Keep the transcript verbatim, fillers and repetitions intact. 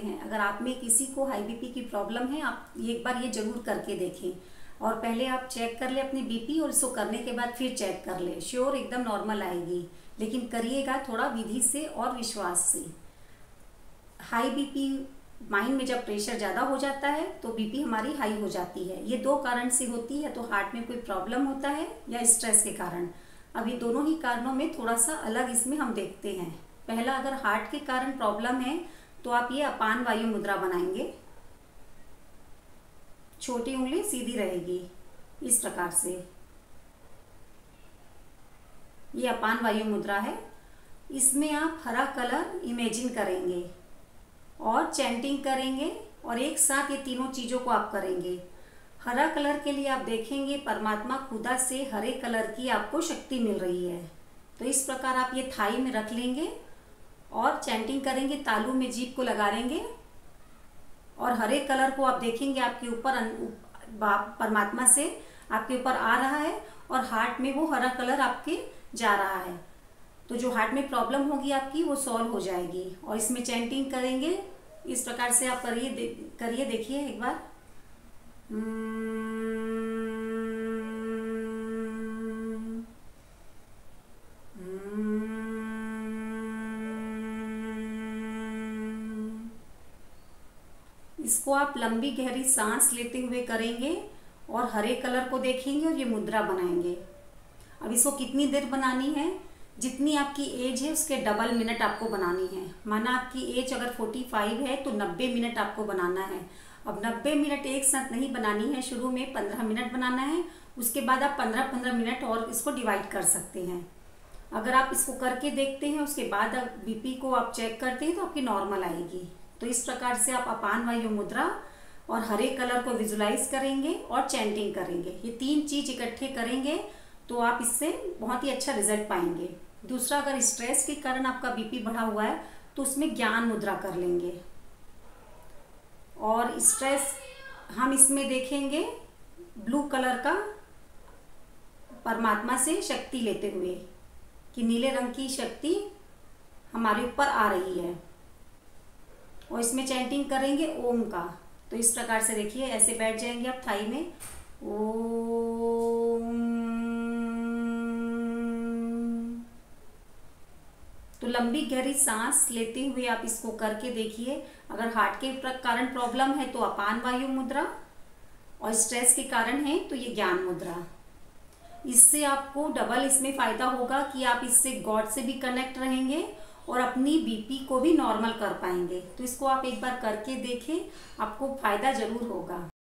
हैं। अगर आप में किसी को हाई बीपी की प्रॉब्लम है, आप एक बार ये जरूर करके देखें और पहले आप चेक कर ले अपनी बीपी और इसको करने के बाद फिर चेक कर ले। श्योर एकदम नॉर्मल आएगी, लेकिन करिएगा थोड़ा विधि से और विश्वास से। हाई बीपी माइंड में जब प्रेशर ज़्यादा हो जाता है तो बीपी हमारी हाई हो जाती है। ये दो कारण से होती है, तो हार्ट में कोई प्रॉब्लम होता है या स्ट्रेस के कारण। अब ये दोनों ही कारणों में थोड़ा सा अलग इसमें हम देखते हैं। पहला, अगर हार्ट के कारण प्रॉब्लम है तो आप ये अपान वायु मुद्रा बनाएंगे। छोटी उंगली सीधी रहेगी इस प्रकार से। ये अपान वायु मुद्रा है। इसमें आप हरा कलर इमेजिन करेंगे और चैंटिंग करेंगे और एक साथ ये तीनों चीज़ों को आप करेंगे। हरा कलर के लिए आप देखेंगे परमात्मा खुदा से हरे कलर की आपको शक्ति मिल रही है। तो इस प्रकार आप ये थाई में रख लेंगे और चैंटिंग करेंगे, तालू में जीभ को लगा लेंगे और हरे कलर को आप देखेंगे आपके ऊपर परमात्मा से आपके ऊपर आ रहा है और हार्ट में वो हरा कलर आपके जा रहा है। तो जो हार्ट में प्रॉब्लम होगी आपकी वो सॉल्व हो जाएगी। और इसमें चैंटिंग करेंगे इस प्रकार से आप करिए दे, करिए देखिए एक बार। इसको आप लंबी गहरी सांस लेते हुए करेंगे और हरे कलर को देखेंगे और ये मुद्रा बनाएंगे। अब इसको कितनी देर बनानी है? जितनी आपकी एज है उसके डबल मिनट आपको बनानी है। माना आपकी एज अगर पैंतालीस है तो नब्बे मिनट आपको बनाना है। अब नब्बे मिनट एक साथ नहीं बनानी है, शुरू में पंद्रह मिनट बनाना है, उसके बाद आप पंद्रह पंद्रह मिनट और इसको डिवाइड कर सकते हैं। अगर आप इसको करके देखते हैं उसके बाद बीपी को आप चेक करते हैं तो आपकी नॉर्मल आएगी। तो इस प्रकार से आप अपान वायु मुद्रा और हरे कलर को विजुलाइज करेंगे और चैंटिंग करेंगे। ये तीन चीज इकट्ठे करेंगे तो आप इससे बहुत ही अच्छा रिजल्ट पाएंगे। दूसरा, अगर स्ट्रेस के कारण आपका बीपी बढ़ा हुआ है तो उसमें ज्ञान मुद्रा कर लेंगे और स्ट्रेस हम इसमें देखेंगे ब्लू कलर का परमात्मा से शक्ति लेते हुए कि नीले रंग की शक्ति हमारे ऊपर आ रही है और इसमें चैंटिंग करेंगे ओम का। तो इस प्रकार से देखिए, ऐसे बैठ जाएंगे आप थाई में। ओम। तो लंबी गहरी सांस लेते हुए आप इसको करके देखिए। अगर हार्ट के कारण प्रॉब्लम है तो अपान वायु मुद्रा और स्ट्रेस के कारण है तो ये ज्ञान मुद्रा। इससे आपको डबल इसमें फायदा होगा कि आप इससे गॉड से भी कनेक्ट रहेंगे और अपनी बीपी को भी नॉर्मल कर पाएंगे। तो इसको आप एक बार करके देखें, आपको फायदा जरूर होगा।